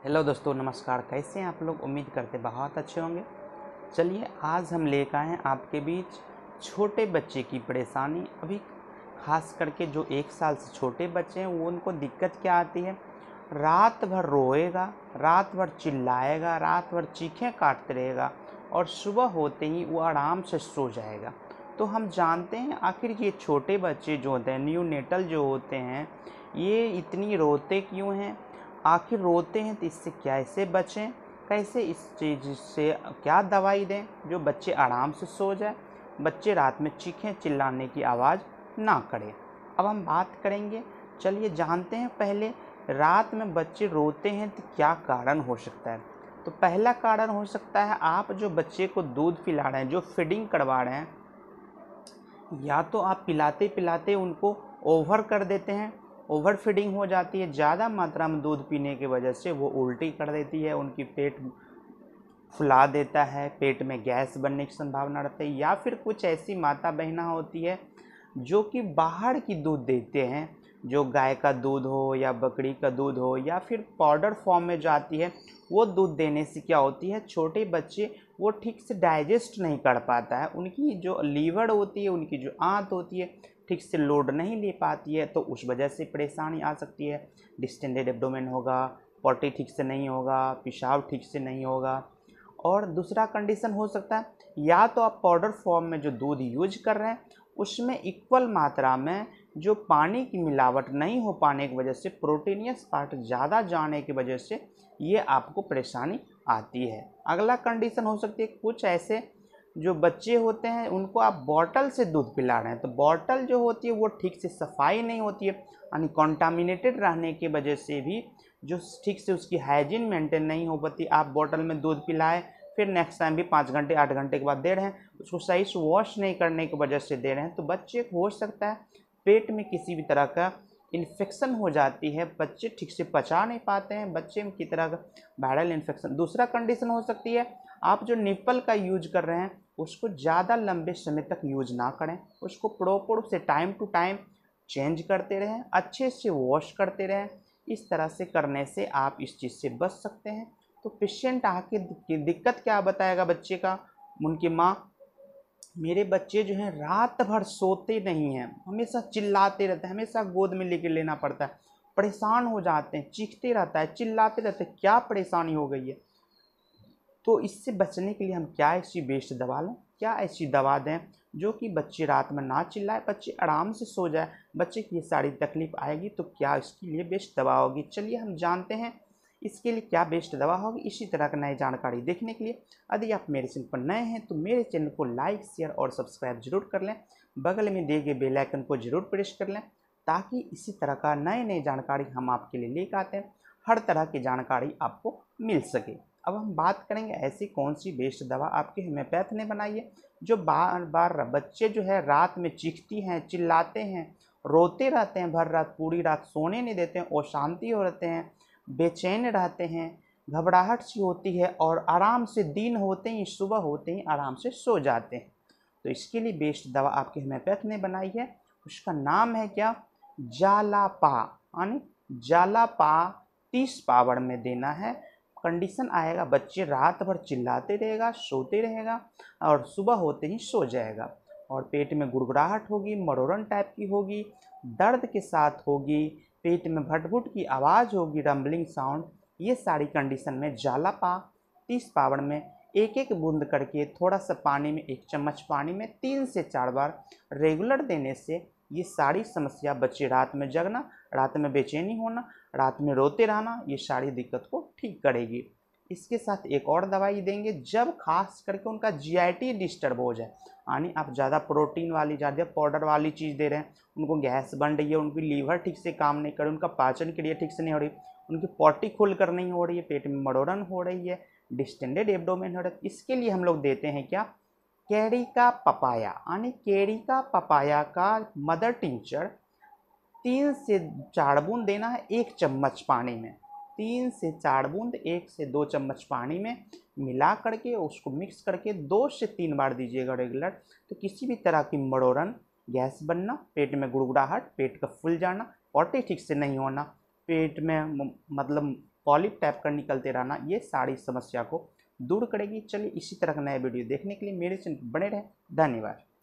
Hello दोस्तों, नमस्कार। कैसे हैं आप लोग? उम्मीद करते बहुत अच्छे होंगे। चलिए, आज हम लेकर आए हैं आपके बीच छोटे बच्चे की परेशानी। अभी खास करके जो 1 साल से छोटे बच्चे हैं वो उनको दिक्कत क्या आती है। रात भर रोएगा, रात भर चिल्लाएगा, रात भर चीखें काटते रहेगा और सुबह होते ही वो आराम से सो जाएगा। तो हम जानते हैं आखिर ये छोटे बच्चे जो होते हैं, न्यूनेटल जो होते हैं, ये इतनी रोते क्यों हैं? आखिर रोते हैं तो इससे कैसे बचें? कैसे इस चीज़ से क्या दवाई दें जो बच्चे आराम से सो जाए, बच्चे रात में चीखें चिल्लाने की आवाज़ ना करें। अब हम बात करेंगे, चलिए जानते हैं पहले रात में बच्चे रोते हैं तो क्या कारण हो सकता है। तो पहला कारण हो सकता है आप जो बच्चे को दूध पिला रहे हैं, जो फीडिंग करवा रहे हैं, या तो आप पिलाते पिलाते उनको ओवर कर देते हैं, ओवर फीडिंग हो जाती है, ज़्यादा मात्रा में दूध पीने की वजह से वो उल्टी कर देती है, उनकी पेट फुला देता है, पेट में गैस बनने की संभावना रहती है। या फिर कुछ ऐसी माता बहना होती है जो कि बाहर की दूध देते हैं, जो गाय का दूध हो या बकरी का दूध हो या फिर पाउडर फॉर्म में जो आती है, वो दूध देने से क्या होती है, छोटे बच्चे वो ठीक से डाइजेस्ट नहीं कर पाता है, उनकी जो लीवर होती है, उनकी जो आंत होती है, ठीक से लोड नहीं ले पाती है, तो उस वजह से परेशानी आ सकती है। डिस्टेंडेड एब्डोमेन होगा, पॉटी ठीक से नहीं होगा, पेशाब ठीक से नहीं होगा। और दूसरा कंडीशन हो सकता है, या तो आप पाउडर फॉर्म में जो दूध यूज कर रहे हैं उसमें इक्वल मात्रा में जो पानी की मिलावट नहीं हो पाने की वजह से, प्रोटीनियस पार्ट ज़्यादा जाने की वजह से ये आपको परेशानी आती है। अगला कंडीशन हो सकती है, कुछ ऐसे जो बच्चे होते हैं उनको आप बॉटल से दूध पिला रहे हैं, तो बॉटल जो होती है वो ठीक से सफाई नहीं होती है, यानी कॉन्टामिनेटेड रहने की वजह से भी जो ठीक से उसकी हाइजीन मेंटेन नहीं हो पाती। आप बॉटल में दूध पिलाएं, फिर नेक्स्ट टाइम भी 5 घंटे 8 घंटे के बाद दे रहे हैं, उसको सही से वॉश नहीं करने की वजह से दे रहे हैं, तो बच्चे को हो सकता है पेट में किसी भी तरह का इन्फेक्शन हो जाती है, बच्चे ठीक से पचा नहीं पाते हैं, बच्चे में की तरह का वायरल इन्फेक्शन। दूसरा कंडीशन हो सकती है, आप जो निप्पल का यूज कर रहे हैं उसको ज़्यादा लंबे समय तक यूज ना करें, उसको प्रॉपर रूप से टाइम टू टाइम चेंज करते रहें, अच्छे से वॉश करते रहें। इस तरह से करने से आप इस चीज़ से बच सकते हैं। तो पेशेंट आके दिक्कत क्या बताएगा बच्चे का, उनकी माँ, मेरे बच्चे जो हैं रात भर सोते नहीं हैं, हमेशा चिल्लाते रहते हैं, हमेशा गोद में लेके लेना पड़ता है, परेशान हो जाते हैं, चीखते रहता है, चिल्लाते रहते हैं, क्या परेशानी हो गई है। तो इससे बचने के लिए हम क्या ऐसी बेस्ट दवा लें, क्या ऐसी दवा दें जो कि बच्चे रात में ना चिल्लाए, बच्चे आराम से सो जाए, बच्चे की ये सारी तकलीफ आएगी तो क्या इसके लिए बेस्ट दवा होगी। चलिए हम जानते हैं इसके लिए क्या बेस्ट दवा होगी। इसी तरह की नई जानकारी देखने के लिए यदि आप मेरे चैनल पर नए हैं तो मेरे चैनल को लाइक शेयर और सब्सक्राइब जरूर कर लें, बगल में दिए गए बेल आइकन को जरूर प्रेस कर लें, ताकि इसी तरह का नए नए जानकारी हम आपके लिए लेकर आते हैं, हर तरह की जानकारी आपको मिल सके। अब हम बात करेंगे ऐसी कौन सी बेस्ट दवा आपके होम्योपैथ ने बनाई है, जो बार बार बच्चे जो है रात में चीखती हैं, चिल्लाते हैं, रोते रहते हैं, भर रात पूरी रात सोने नहीं देते हैं, अशांति हो रहते हैं, बेचैन रहते हैं, घबराहट सी होती है और आराम से दिन होते ही, सुबह होते ही आराम से सो जाते हैं। तो इसके लिए बेस्ट दवा आपके होम्योपैथ ने बनाई है, उसका नाम है क्या, जालापा, यानी जालापा 30 पावर में देना है। कंडीशन आएगा, बच्चे रात भर चिल्लाते रहेगा, सोते रहेगा और सुबह होते ही सो जाएगा, और पेट में गुड़गुड़ाहट होगी, मरोड़न टाइप की होगी, दर्द के साथ होगी, पेट में भटभुट की आवाज़ होगी, रंबलिंग साउंड। ये सारी कंडीशन में जालापा 30 पावर में एक एक बूंद करके थोड़ा सा पानी में, 1 चम्मच पानी में 3 से 4 बार रेगुलर देने से ये सारी समस्या, बच्चे रात में जगना, रात में बेचैनी होना, रात में रोते रहना, ये सारी दिक्कत को ठीक करेगी। इसके साथ एक और दवाई देंगे जब खास करके उनका जीआईटी डिस्टर्ब हो जाए, यानी आप ज़्यादा प्रोटीन वाली, ज़्यादा पाउडर वाली चीज़ दे रहे हैं, उनको गैस बन रही है, उनकी लीवर ठीक से काम नहीं कर रही, उनका पाचन क्रिया ठीक से नहीं हो रही, उनकी पॉटी खुल कर नहीं हो रही है, पेट में मड़ोरन हो रही है, डिस्टेंडेड एब्डोमेन हो रहा है, इसके लिए हम लोग देते हैं क्या, कैरी का पपाया, यानी कैरी का पपाया का मदर टिंचर 3 से 4 बूंद देना है 1 चम्मच पानी में, 3 से 4 बूंद 1 से 2 चम्मच पानी में मिला करके उसको मिक्स करके 2 से 3 बार दीजिएगा रेगुलर। तो किसी भी तरह की मड़ोरन, गैस बनना, पेट में गुड़गुड़ाहट, पेट का फूल जाना, पॉटी ठीक से नहीं होना, पेट में मतलब पॉलिप टाइप कर निकलते रहना, ये सारी समस्या को दूर करेगी। चलिए इसी तरह का नया वीडियो देखने के लिए मेरे चैनल पर बने रहें। धन्यवाद।